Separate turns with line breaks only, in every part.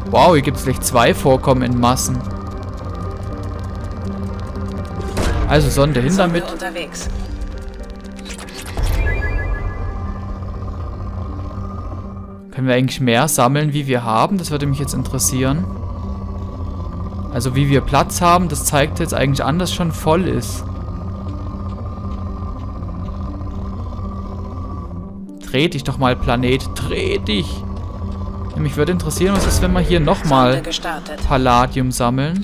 Wow, hier gibt es gleich 2 Vorkommen in Massen. Also Sonde hin damit.
Unterwegs.
Können wir eigentlich mehr sammeln, wie wir haben? Das würde mich jetzt interessieren. Also wie wir Platz haben, das zeigt jetzt eigentlich an, dass schon voll ist. Dreh dich doch mal, Planet. Dreh dich. Mich würde interessieren, was ist, wenn wir hier nochmal Palladium sammeln.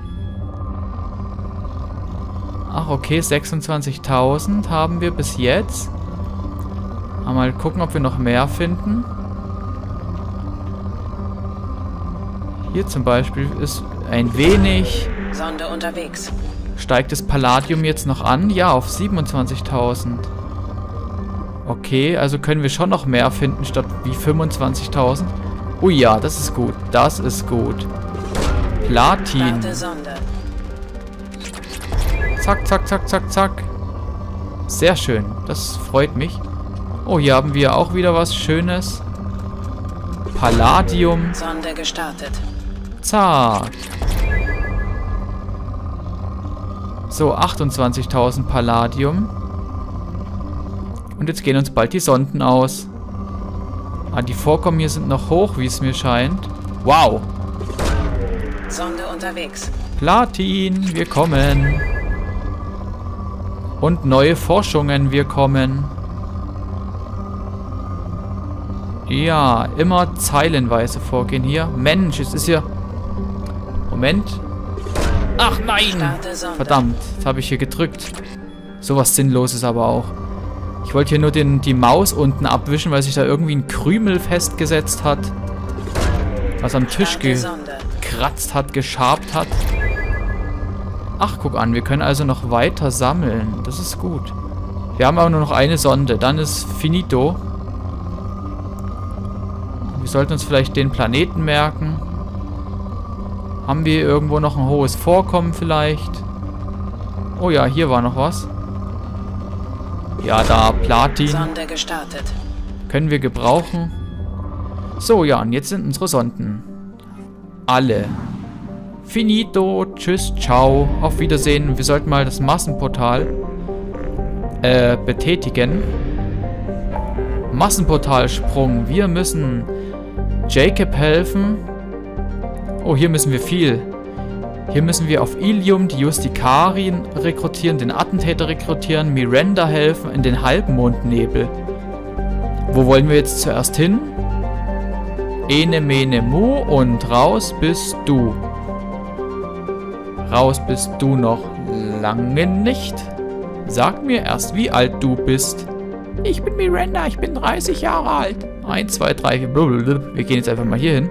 Ach, okay, 26.000 haben wir bis jetzt. Mal gucken, ob wir noch mehr finden. Hier zum Beispiel ist ein wenig...
Sonde unterwegs.
Steigt das Palladium jetzt noch an? Ja, auf 27.000. Okay, also können wir schon noch mehr finden, statt wie 25.000. Oh ja, das ist gut. Das ist gut. Platin. Zack, zack, zack, zack, zack. Sehr schön. Das freut mich. Oh, hier haben wir auch wieder was Schönes. Palladium.
Sonde gestartet.
Zack. So, 28.000 Palladium. Und jetzt gehen uns bald die Sonden aus. Ah, die Vorkommen hier sind noch hoch, wie es mir scheint. Wow.
Sonde unterwegs.
Platin, wir kommen. Und neue Forschungen, wir kommen. Ja, immer zeilenweise vorgehen hier. Mensch, es ist hier... Moment. Ach nein! Verdammt, jetzt habe ich hier gedrückt. Sowas Sinnloses aber auch. Ich wollte hier nur die Maus unten abwischen, weil sich da irgendwie ein Krümel festgesetzt hat. Was am Tisch gekratzt hat, geschabt hat. Ach, guck an, wir können also noch weiter sammeln. Das ist gut. Wir haben aber nur noch eine Sonde, dann ist finito. Wir sollten uns vielleicht den Planeten merken. Haben wir irgendwo noch ein hohes Vorkommen vielleicht? Oh ja, hier war noch was. Ja, da, Platin.
Sonde gestartet.
Können wir gebrauchen. So, ja, und jetzt sind unsere Sonden. Alle. Finito, tschüss, ciao, auf Wiedersehen. Wir sollten mal das Massenportal betätigen. Massenportalsprung. Wir müssen Jacob helfen. Oh, hier müssen wir viel. Hier müssen wir auf Ilium die Justikarin rekrutieren, den Attentäter rekrutieren, Miranda helfen in den Halbmondnebel. Wo wollen wir jetzt zuerst hin? Ene, mene, mu und raus bist du. Raus bist du noch lange nicht. Sag mir erst, wie alt du bist. Ich bin Miranda, ich bin 30 Jahre alt. 1, 2, 3, 4, blablabla. Wir gehen jetzt einfach mal hier hin.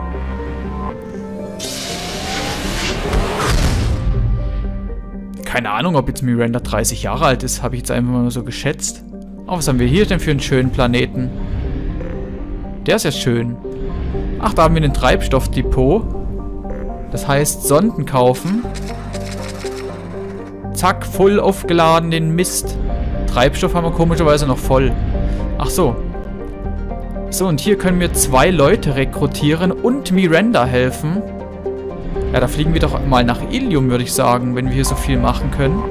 Keine Ahnung, ob jetzt Miranda 30 Jahre alt ist. Habe ich jetzt einfach mal so geschätzt. Oh, was haben wir hier denn für einen schönen Planeten? Der ist ja schön. Ach, da haben wir ein Treibstoffdepot. Das heißt, Sonden kaufen. Zack, voll aufgeladen, den Mist. Treibstoff haben wir komischerweise noch voll. Ach so. So, und hier können wir 2 Leute rekrutieren und Miranda helfen. Ja, da fliegen wir doch mal nach Ilium, würde ich sagen, wenn wir hier so viel machen können.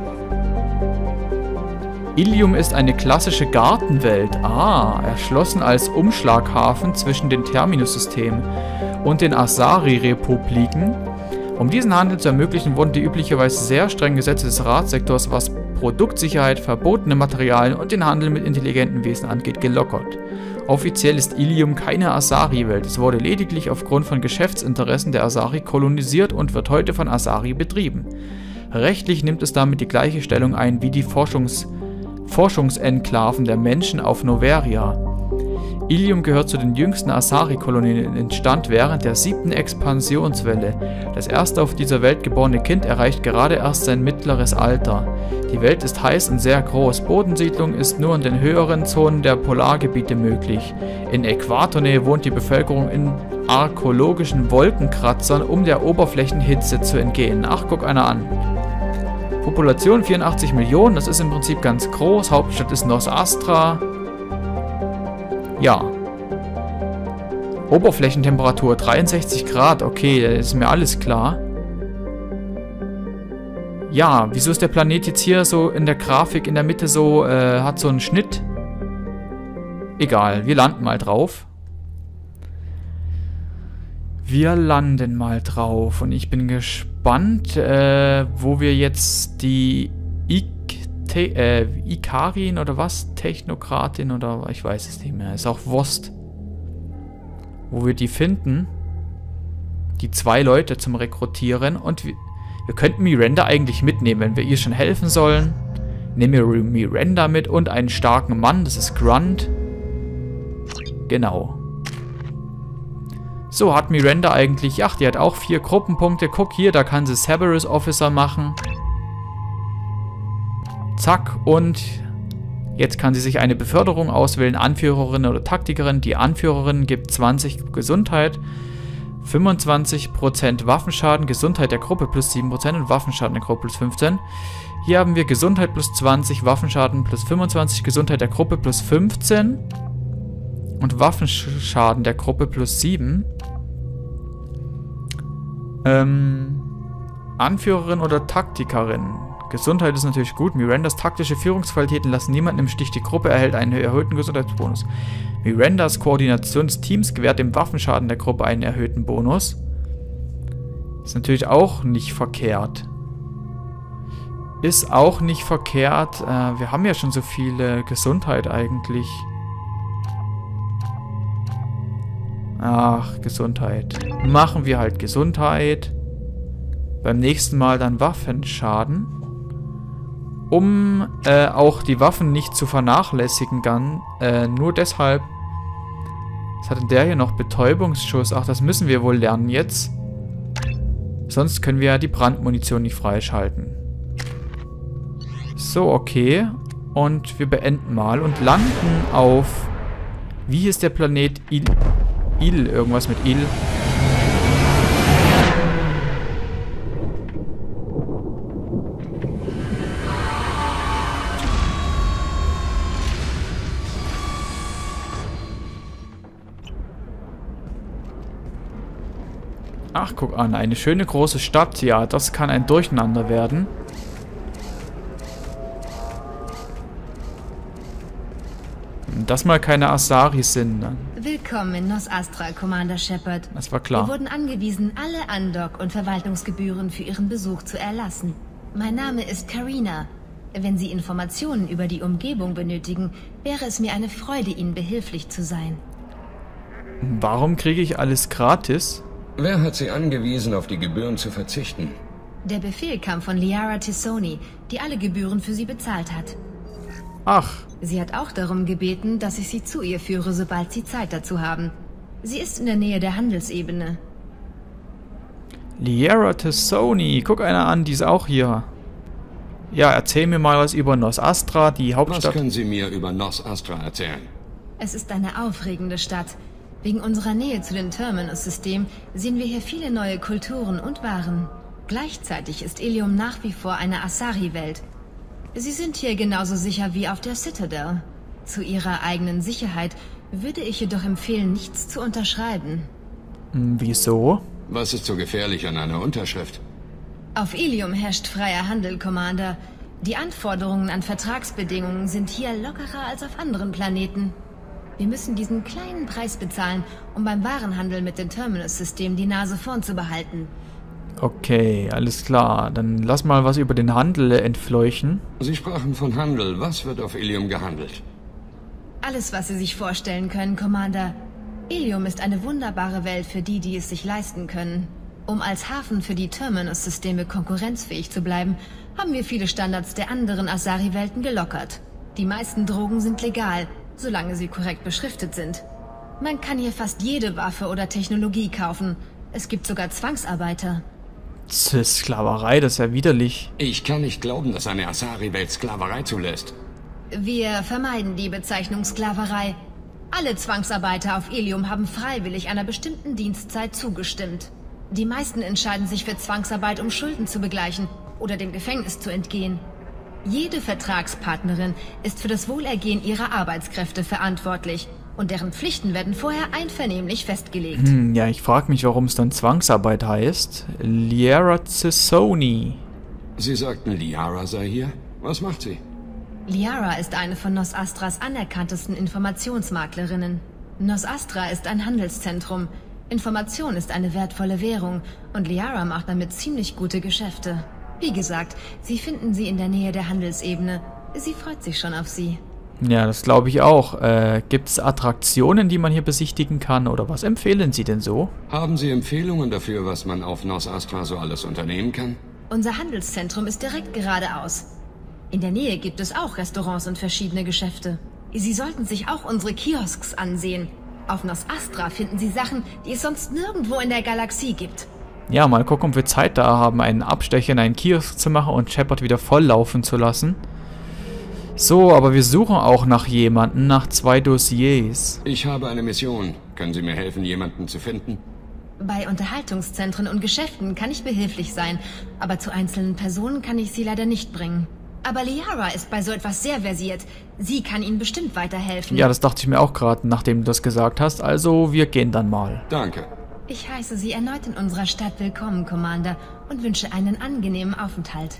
Ilium ist eine klassische Gartenwelt. Ah, erschlossen als Umschlaghafen zwischen den Terminus-Systemen und den Asari-Republiken. Um diesen Handel zu ermöglichen, wurden die üblicherweise sehr strengen Gesetze des Ratssektors, was Produktsicherheit, verbotene Materialien und den Handel mit intelligenten Wesen angeht, gelockert. Offiziell ist Ilium keine Asari-Welt. Es wurde lediglich aufgrund von Geschäftsinteressen der Asari kolonisiert und wird heute von Asari betrieben. Rechtlich nimmt es damit die gleiche Stellung ein wie die Forschungsenklaven der Menschen auf Noveria. Ilium gehört zu den jüngsten Asari-Kolonien und entstand während der 7. Expansionswelle. Das erste auf dieser Welt geborene Kind erreicht gerade erst sein mittleres Alter. Die Welt ist heiß und sehr groß. Bodensiedlung ist nur in den höheren Zonen der Polargebiete möglich. In Äquatornähe wohnt die Bevölkerung in archäologischen Wolkenkratzern, um der Oberflächenhitze zu entgehen. Ach, guck einer an. Population 84 Millionen, das ist im Prinzip ganz groß. Hauptstadt ist Nos Astra. Ja. Oberflächentemperatur 63 Grad. Okay, das ist mir alles klar. Ja, wieso ist der Planet jetzt hier so in der Grafik in der Mitte so, hat so einen Schnitt? Egal, wir landen mal drauf. Wir landen mal drauf und ich bin gespannt, wo wir jetzt die Ikarin oder was? Technokratin oder ich weiß es nicht mehr. Ist auch Wurst. Wo wir die finden. Die 2 Leute zum Rekrutieren. Und wir könnten Miranda eigentlich mitnehmen, wenn wir ihr schon helfen sollen. Nehmen wir Miranda mit und einen starken Mann. Das ist Grunt. Genau. So, hat Miranda eigentlich... Ach, die hat auch 4 Gruppenpunkte. Guck hier, da kann sie Cerberus Officer machen. Zack, und jetzt kann sie sich eine Beförderung auswählen. Anführerin oder Taktikerin. Die Anführerin gibt 20 Gesundheit, 25% Waffenschaden, Gesundheit der Gruppe plus 7% und Waffenschaden der Gruppe plus 15. Hier haben wir Gesundheit plus 20, Waffenschaden plus 25, Gesundheit der Gruppe plus 15 und Waffenschaden der Gruppe plus 7. Anführerin oder Taktikerin. Gesundheit ist natürlich gut. Mirandas taktische Führungsqualitäten lassen niemanden im Stich. Die Gruppe erhält einen erhöhten Gesundheitsbonus. Mirandas Koordination des Teams gewährt dem Waffenschaden der Gruppe einen erhöhten Bonus. Ist natürlich auch nicht verkehrt. Ist auch nicht verkehrt. Wir haben ja schon so viele Gesundheit eigentlich. Ach, Gesundheit. Machen wir halt Gesundheit. Beim nächsten Mal dann Waffenschaden. Um auch die Waffen nicht zu vernachlässigen kann. Nur deshalb. Was hat denn der hier noch? Betäubungsschuss. Ach, das müssen wir wohl lernen jetzt. Sonst können wir ja die Brandmunition nicht freischalten. So, okay. Und wir beenden mal und landen auf... Wie hieß der Planet? Il. Irgendwas mit Il. Ach, guck an, eine schöne große Stadt. Ja, das kann ein Durcheinander werden. Dass mal keine Asaris sind. Ne?
Willkommen in Nos Astra, Commander Shepard.
Das war klar.
Wir wurden angewiesen, alle Andock- und Verwaltungsgebühren für Ihren Besuch zu erlassen. Mein Name ist Karina. Wenn Sie Informationen über die Umgebung benötigen, wäre es mir eine Freude, Ihnen behilflich zu sein.
Warum kriege ich alles gratis?
Wer hat Sie angewiesen, auf die Gebühren zu verzichten?
Der Befehl kam von Liara T'Soni, die alle Gebühren für Sie bezahlt hat.
Ach.
Sie hat auch darum gebeten, dass ich Sie zu ihr führe, sobald Sie Zeit dazu haben. Sie ist in der Nähe der Handelsebene.
Liara T'Soni. Guck einer an, die ist auch hier. Ja, erzähl mir mal was über Nos Astra, die Hauptstadt.
Was können Sie mir über Nos Astra erzählen?
Es ist eine aufregende Stadt. Wegen unserer Nähe zu den Terminus-System sehen wir hier viele neue Kulturen und Waren. Gleichzeitig ist Ilium nach wie vor eine Asari-Welt. Sie sind hier genauso sicher wie auf der Citadel. Zu ihrer eigenen Sicherheit würde ich jedoch empfehlen, nichts zu unterschreiben.
Wieso?
Was ist so gefährlich an einer Unterschrift?
Auf Ilium herrscht freier Handel, Commander. Die Anforderungen an Vertragsbedingungen sind hier lockerer als auf anderen Planeten. Wir müssen diesen kleinen Preis bezahlen, um beim Warenhandel mit dem Terminus-System die Nase vorn zu behalten.
Okay, alles klar. Dann lass mal was über den Handel entfleuchen.
Sie sprachen von Handel. Was wird auf Ilium gehandelt?
Alles, was Sie sich vorstellen können, Commander. Ilium ist eine wunderbare Welt für die, die es sich leisten können. Um als Hafen für die Terminus-Systeme konkurrenzfähig zu bleiben, haben wir viele Standards der anderen Asari-Welten gelockert. Die meisten Drogen sind legal, solange sie korrekt beschriftet sind. Man kann hier fast jede Waffe oder Technologie kaufen. Es gibt sogar Zwangsarbeiter.
Das ist Sklaverei, das ist ja widerlich.
Ich kann nicht glauben, dass eine Asari-Welt Sklaverei zulässt.
Wir vermeiden die Bezeichnung Sklaverei. Alle Zwangsarbeiter auf Ilium haben freiwillig einer bestimmten Dienstzeit zugestimmt. Die meisten entscheiden sich für Zwangsarbeit, um Schulden zu begleichen oder dem Gefängnis zu entgehen. Jede Vertragspartnerin ist für das Wohlergehen ihrer Arbeitskräfte verantwortlich. Und deren Pflichten werden vorher einvernehmlich festgelegt.
Ja, ich frage mich, warum es dann Zwangsarbeit heißt. Liara Tassoni.
Sie sagten, Liara sei hier. Was macht sie?
Liara ist eine von Nos Astras anerkanntesten Informationsmaklerinnen. Nos Astra ist ein Handelszentrum. Information ist eine wertvolle Währung und Liara macht damit ziemlich gute Geschäfte. Wie gesagt, Sie finden sie in der Nähe der Handelsebene. Sie freut sich schon auf Sie.
Ja, das glaube ich auch. Gibt es Attraktionen, die man hier besichtigen kann oder was empfehlen Sie denn so?
Haben Sie Empfehlungen dafür, was man auf Nos Astra so alles unternehmen kann?
Unser Handelszentrum ist direkt geradeaus. In der Nähe gibt es auch Restaurants und verschiedene Geschäfte. Sie sollten sich auch unsere Kiosks ansehen. Auf Nos Astra finden Sie Sachen, die es sonst nirgendwo in der Galaxie gibt.
Ja, mal gucken, ob wir Zeit da haben, einen Abstecher in einen Kiosk zu machen und Shepard wieder volllaufen zu lassen. So, aber wir suchen auch nach jemanden, nach 2 Dossiers.
Ich habe eine Mission. Können Sie mir helfen, jemanden zu finden?
Bei Unterhaltungszentren und Geschäften kann ich behilflich sein, aber zu einzelnen Personen kann ich Sie leider nicht bringen. Aber Liara ist bei so etwas sehr versiert. Sie kann Ihnen bestimmt weiterhelfen.
Ja, das dachte ich mir auch gerade, nachdem du das gesagt hast. Also, wir gehen dann mal.
Danke.
Ich heiße Sie erneut in unserer Stadt willkommen, Commander, und wünsche einen angenehmen Aufenthalt.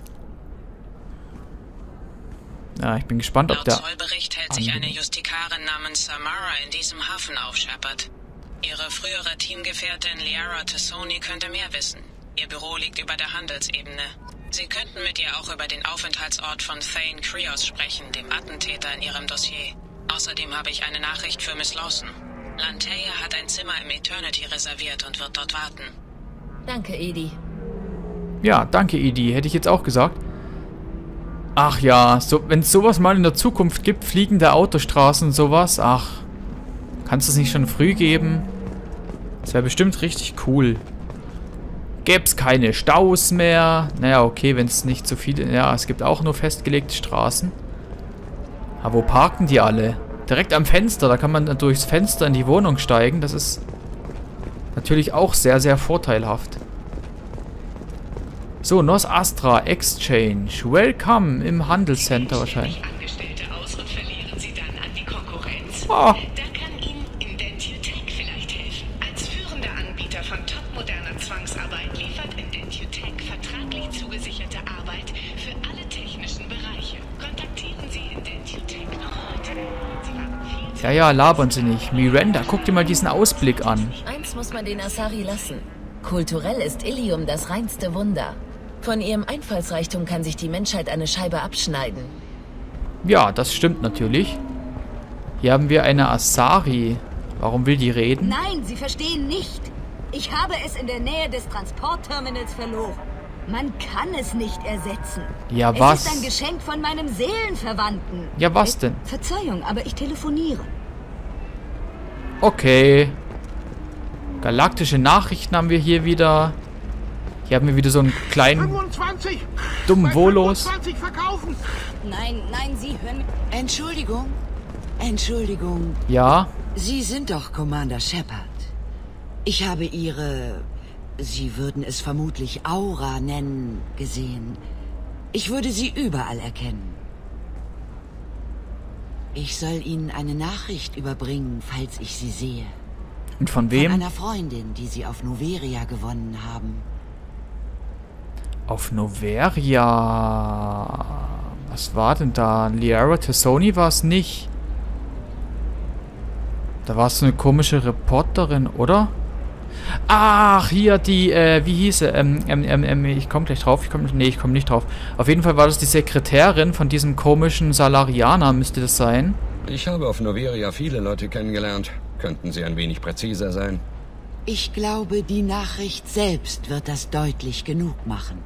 Ja, ich bin gespannt, ob
Laut
der...
Zollbericht hält sich eine Justikarin namens Samara in diesem Hafen auf, Shepard. Ihre frühere Teamgefährtin Liara Tassoni könnte mehr wissen. Ihr Büro liegt über der Handelsebene. Sie könnten mit ihr auch über den Aufenthaltsort von Thane Krios sprechen, dem Attentäter in ihrem Dossier. Außerdem habe ich eine Nachricht für Miss Lawson. Lanteia hat ein Zimmer im Eternity reserviert und wird dort warten.
Danke, Edie.
Ja, danke, Edie. Hätte ich jetzt auch gesagt. Ach ja, so, wenn es sowas mal in der Zukunft gibt, fliegende Autostraßen und sowas, ach, kannst du es nicht schon früh geben? Das wäre bestimmt richtig cool. Gäbe es keine Staus mehr. Naja, okay, wenn es nicht so viele... Ja, es gibt auch nur festgelegte Straßen. Aber wo parken die alle? Direkt am Fenster, da kann man dann durchs Fenster in die Wohnung steigen. Das ist natürlich auch sehr, sehr vorteilhaft. So, Nos Astra Exchange. Welcome im Handelscenter wahrscheinlich.
Angestellte aus und verlieren sie dann an die Konkurrenz.
Oh.
Da kann Ihnen Indentutech vielleicht helfen. Als führender Anbieter von topmoderner Zwangsarbeit liefert Indentutech vertraglich zugesicherte Arbeit für alle technischen Bereiche. Kontaktieren Sie Indentutech noch heute. Sie waren viel
Ja, labern Sie nicht. Miranda, guck dir mal diesen Ausblick an.
Eins muss man den Asari lassen. Kulturell ist Ilium das reinste Wunder. Von ihrem Einfallsreichtum kann sich die Menschheit eine Scheibe abschneiden.
Ja, das stimmt natürlich. Hier haben wir eine Asari. Warum will die reden?
Nein, Sie verstehen nicht. Ich habe es in der Nähe des Transportterminals verloren. Man kann es nicht ersetzen.
Ja, was?
Es ist ein Geschenk von meinem Seelenverwandten.
Ja, was denn?
Verzeihung, aber ich telefoniere.
Okay. Galaktische Nachrichten haben wir hier wieder. Hier haben wir wieder so einen kleinen
25,
dummen Volos.
25 verkaufen.
Nein, Sie hören...
Entschuldigung.
Ja,
Sie sind doch Commander Shepard. Ich habe Ihre, Sie würden es vermutlich Aura nennen, gesehen. Ich würde Sie überall erkennen. Ich soll Ihnen eine Nachricht überbringen, falls ich Sie sehe.
und von
Von
wem?
einer Freundin, die Sie auf Noveria gewonnen haben.
Auf Noveria. Was war denn da? Liara Tassoni war es nicht. Da war es so eine komische Reporterin, oder? Ach, hier die, wie hieß sie? Ich komme gleich drauf. Ich komme nicht drauf. Auf jeden Fall war das die Sekretärin von diesem komischen Salarianer, müsste das sein.
Ich habe auf Noveria viele Leute kennengelernt. Könnten Sie ein wenig präziser sein?
Ich glaube, die Nachricht selbst wird das deutlich genug machen.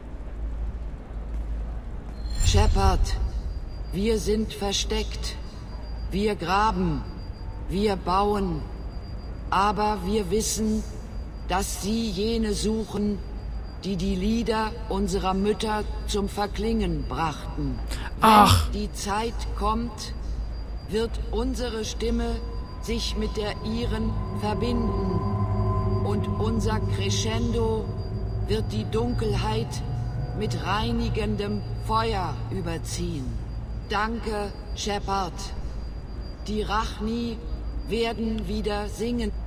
Shepard, wir sind versteckt. Wir graben. Wir bauen. Aber wir wissen, dass Sie jene suchen, die die Lieder unserer Mütter zum Verklingen brachten.
Ach.
Wenn die Zeit kommt, wird unsere Stimme sich mit der Ihren verbinden. Und unser Crescendo wird die Dunkelheit mit reinigendem Feuer überziehen. Danke, Shepard. Die Rachni werden wieder singen.